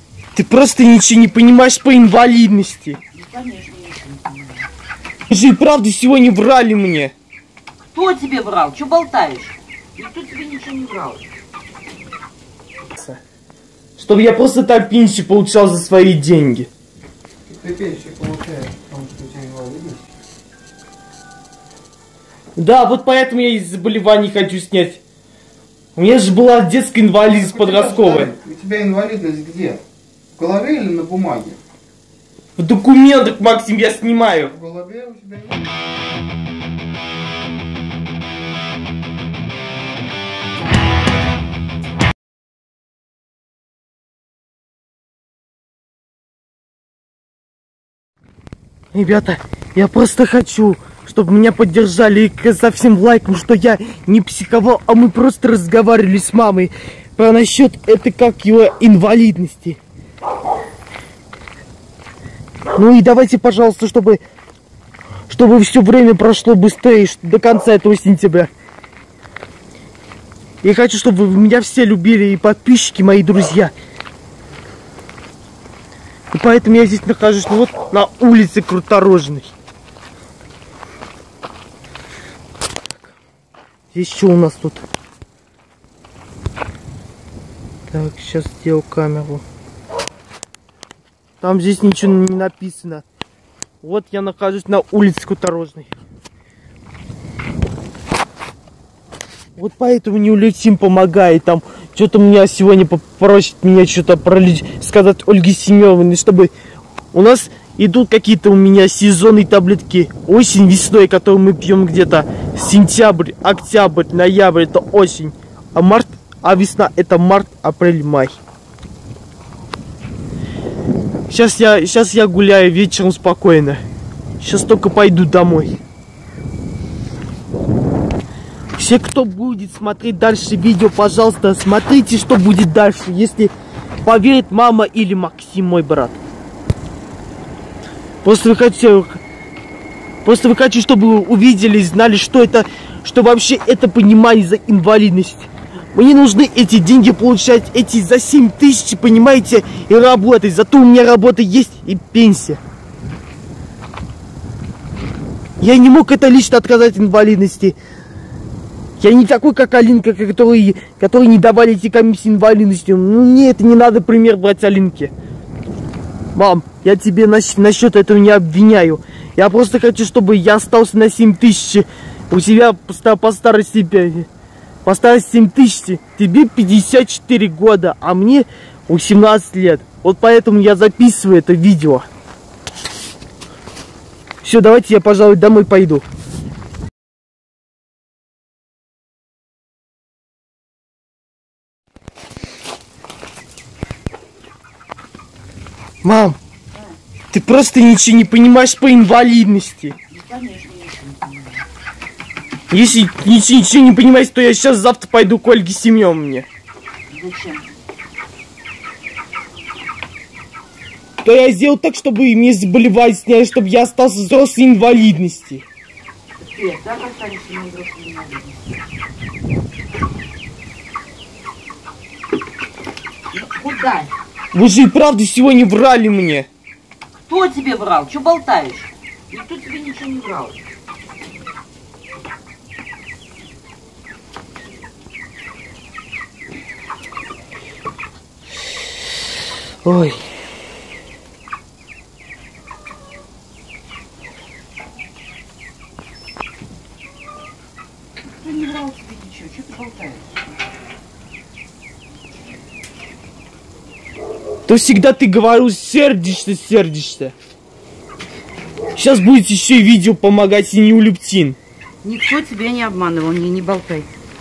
Ты просто ничего не понимаешь по инвалидности. Ну, конечно, ничего не понимаю. Вы же и правда сегодня врали мне. Кто тебе врал? Че болтаешь? Никто тебе ничего не врал. Чтобы я просто так пенсию получал за свои деньги. Ты пенсию получаешь, потому что у тебя инвалидность? Да, вот поэтому я из заболеваний хочу снять. У меня же была детская инвалидность подростковая. У тебя инвалидность где? В голове или на бумаге? В документах, Максим, я снимаю. В голове у тебя инвалидность. Ребята, я просто хочу, чтобы меня поддержали и со всем лайком, что я не психовал, а мы просто разговаривали с мамой про насчет это как его инвалидности. Ну и давайте, пожалуйста, чтобы все время прошло быстрее, до конца этого сентября. Я хочу, чтобы меня все любили, и подписчики, мои друзья. И поэтому я здесь нахожусь, ну вот, на улице Круторожной. Здесь что у нас тут? Так, сейчас сделал камеру. Там здесь ничего не написано. Вот я нахожусь на улице Круторожной. Вот поэтому Неулетим помогает. Там что-то меня сегодня попросит меня что-то сказать Ольге Семеновне, чтобы у нас идут какие-то у меня сезонные таблетки. Осень, весной, которые мы пьем где-то сентябрь, октябрь, ноябрь, это осень. А весна это март, апрель, май. Сейчас я гуляю вечером спокойно. Сейчас только пойду домой. Все, кто будет смотреть дальше видео, пожалуйста, смотрите, что будет дальше, если поверит мама или Максим, мой брат. Просто вы хотите, чтобы вы увидели и знали, что это, что вообще это понимание за инвалидность. Мне нужны эти деньги получать, эти за 7 тысяч, понимаете, и работать. Зато у меня работа есть и пенсия. Я не мог это лично отказать инвалидности. Я не такой, как Алинка, который не давали эти комиссии инвалидностью. Ну, мне это не надо пример брать Алинке. Мам, я тебе насчет этого не обвиняю. Я просто хочу, чтобы я остался на 7 тысяч у тебя по старости 7 тысяч. Тебе 54 года, а мне 18 лет. Вот поэтому я записываю это видео. Все, давайте я, пожалуй, домой пойду. Мам, ты просто ничего не понимаешь по инвалидности. Ну, конечно, ничего не понимаю. Если ничего не понимаешь, то я сейчас завтра пойду к Ольге Семеновне. Зачем? То я сделал так, чтобы мне заболевать сняли, чтобы я остался взрослой инвалидности. Ты, да, останешься на взрослой инвалидности? Ну, куда? Вы же и правда сегодня врали мне. Кто тебе врал? Че болтаешь? Никто тебе ничего не врал. Ой. Кто не врал тебе ничего? Че ты болтаешь? То всегда ты говорил, сердишься. Сейчас будет еще и видео помогать и Неулептин. Никто тебя не обманывал, не болтай.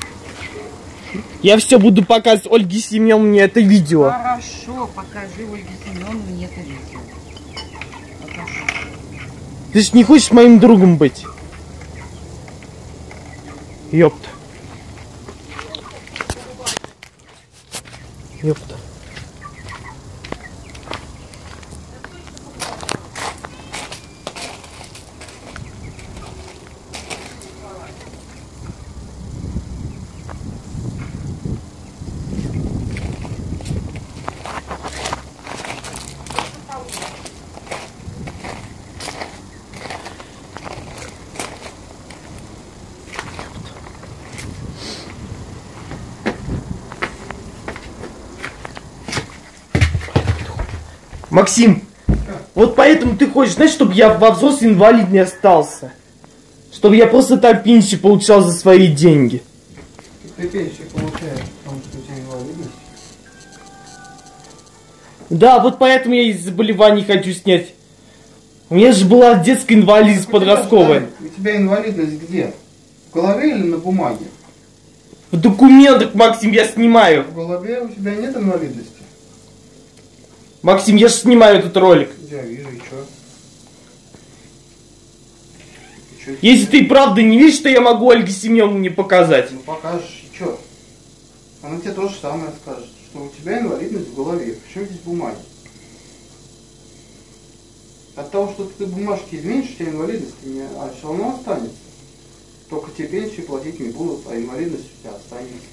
Я все буду показывать Ольге Семеновне это видео. Хорошо, покажи Ольге Семеновне это видео. Покажи. Ты ж не хочешь моим другом быть? Ёпта. Ёпта. Максим, вот поэтому ты хочешь, знаешь, чтобы я во взрослый инвалид не остался. Чтобы я просто так пенсию получал за свои деньги. Ты пенсию получаешь, потому что у тебя инвалидность. Да, вот поэтому я из заболеваний хочу снять. У меня же была детская инвалидность подростковая. У тебя инвалидность где? В голове или на бумаге? В документах, Максим, я снимаю. В голове у тебя нет инвалидности? Максим, я же снимаю этот ролик. Я вижу, и чё? Если ты правда не видишь, что я могу Ольге Семеновне показать. Ну покажешь, и чё? Она тебе то же самое скажет, что у тебя инвалидность в голове. Причем здесь бумаги? От того, что ты бумажки изменишь, у тебя инвалидность все равно останется. Только тебе пенсию платить не будут, а инвалидность у тебя останется.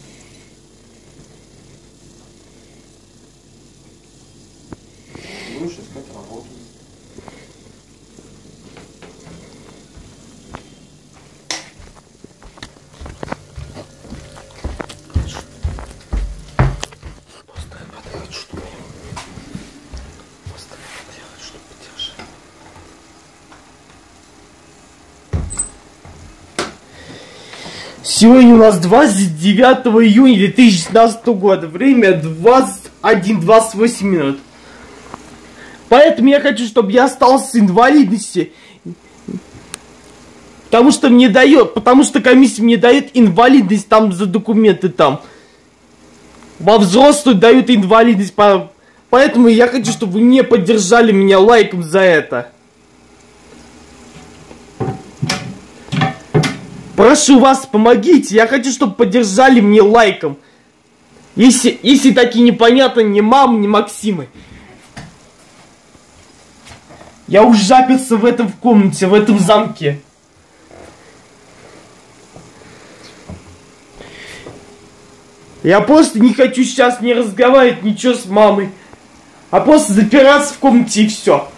Будешь искать работу. Сегодня у нас 29 июня 2016 года. Время 21:28 минут. Поэтому я хочу, чтобы я остался с инвалидностью. Потому что комиссия мне дает инвалидность там за документы там. Во взрослую дают инвалидность. Поэтому я хочу, чтобы вы не поддержали меня лайком за это. Прошу вас, помогите. Я хочу, чтобы поддержали мне лайком. Если такие непонятные ни мамы, ни Максимы. Я уж заперся в этом комнате, в этом замке. Я просто не хочу сейчас не разговаривать ничего с мамой. А просто запираться в комнате и все.